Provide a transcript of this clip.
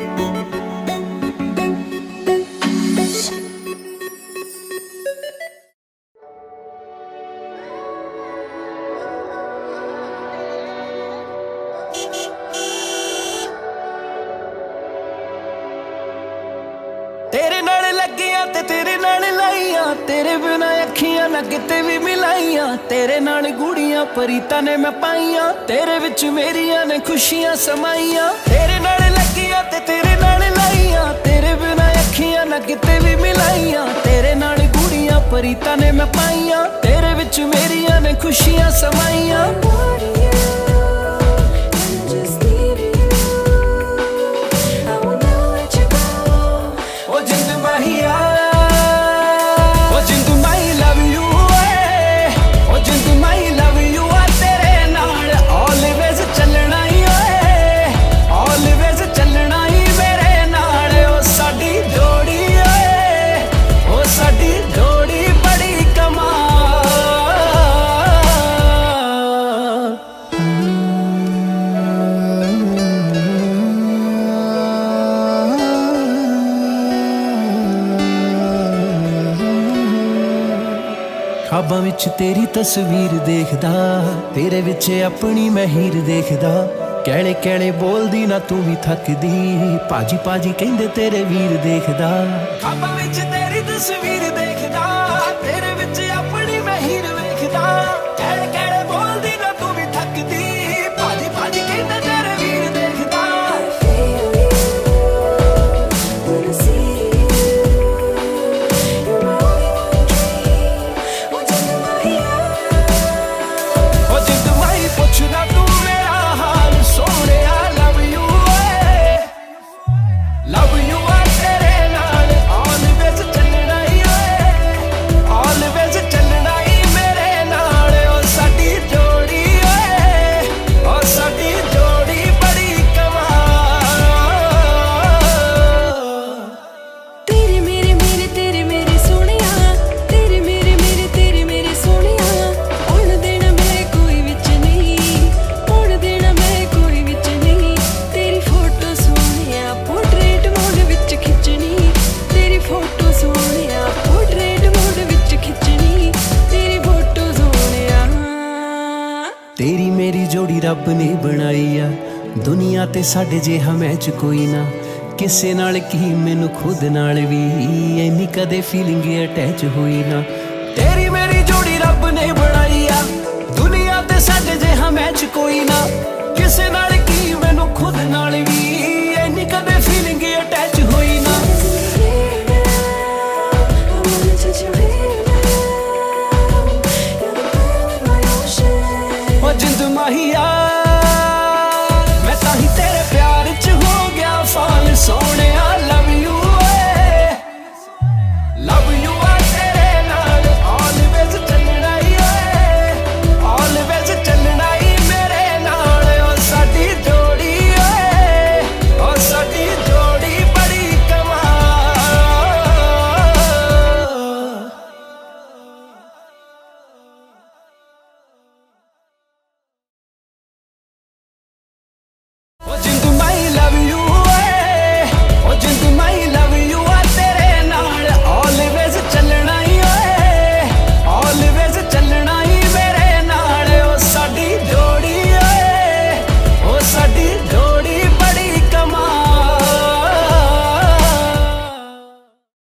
तेरे नाल लगियां ते तेरे नाल लाइयां, तेरे बिना अखियां ना किते भी मिलाइयां। तेरे नाल गुड़ियां परीतां ने मैं पाइयां, तेरे विच मेरियां ने खुशियां समाइयां। तेरे नाल लगियां ते तेरे नाल लाइयां, तेरे बिना अखियां ना किते भी मिलाइयां। तेरे नाल गुड़ियां परीतां ने मैं पाइयां, तेरे विच मेरियां ने खुशियां समाइयां। ख्वाबां विच तेरी तस्वीर देखदा, तेरे विच अपनी मैं हीर देखदा। कैले कैले बोलदी ना तू भी थकदी, भाजी भाजी कहंदे तेरे वीर देखदा। ख्वाबां विच तेरी तस्वीर देखदा, तेरे विच अपनी मैं हीर देखदा। कैले कैले बोलदी ना तू भी थकदी, भाजी भाजी कहंदे तेरे वीर देखदा। तेरी मेरी जोड़ी रब ने बनाई आ, दुनिया ते साडे जिहा मैच कोई ना। किसे नाल की मैनू खुद नाल भी इन्नी कदे फीलिंग अटैच हुई ना। तेरी मेरी जोड़ी रब ने बनाई आ, दुनिया ते साडे जिहा मैच कोई ना। किसे नाल की मैनू खुद नाल भी